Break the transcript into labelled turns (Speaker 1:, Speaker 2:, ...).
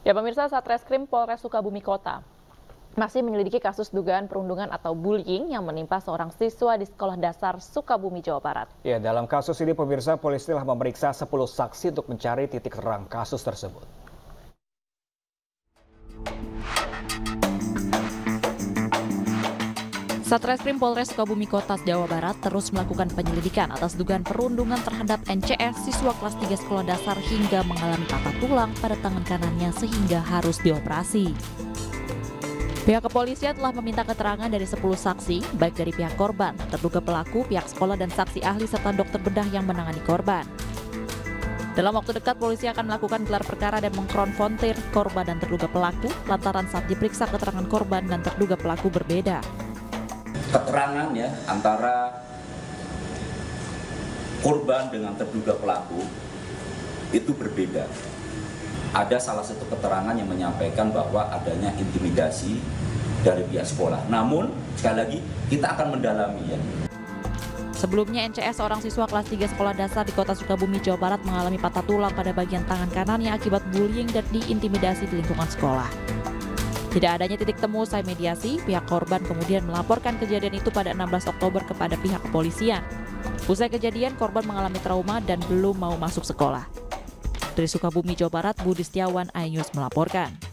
Speaker 1: Ya pemirsa, Satreskrim Polres Sukabumi Kota masih menyelidiki kasus dugaan perundungan atau bullying yang menimpa seorang siswa di Sekolah Dasar Sukabumi, Jawa Barat.
Speaker 2: Ya, dalam kasus ini pemirsa, polisi telah memeriksa 10 saksi untuk mencari titik terang kasus tersebut.
Speaker 3: Satreskrim Polres Sukabumi Kota, Jawa Barat terus melakukan penyelidikan atas dugaan perundungan terhadap NCS, siswa kelas 3 sekolah dasar hingga mengalami patah tulang pada tangan kanannya sehingga harus dioperasi. Pihak kepolisian telah meminta keterangan dari 10 saksi, baik dari pihak korban, terduga pelaku, pihak sekolah, dan saksi ahli serta dokter bedah yang menangani korban. Dalam waktu dekat, polisi akan melakukan gelar perkara dan mengkonfrontir korban dan terduga pelaku lantaran saat diperiksa keterangan korban dan terduga pelaku berbeda.
Speaker 4: Keterangan ya antara korban dengan terduga pelaku itu berbeda. Ada salah satu keterangan yang menyampaikan bahwa adanya intimidasi dari pihak sekolah. Namun sekali lagi kita akan mendalami ya.
Speaker 3: Sebelumnya NCS, seorang siswa kelas 3 sekolah dasar di Kota Sukabumi, Jawa Barat mengalami patah tulang pada bagian tangan kanannya akibat bullying dan diintimidasi di lingkungan sekolah. Tidak adanya titik temu usai mediasi, pihak korban kemudian melaporkan kejadian itu pada 16 Oktober kepada pihak kepolisian. Usai kejadian, korban mengalami trauma dan belum mau masuk sekolah. Dari Sukabumi, Jawa Barat, Budi Setiawan, iNews melaporkan.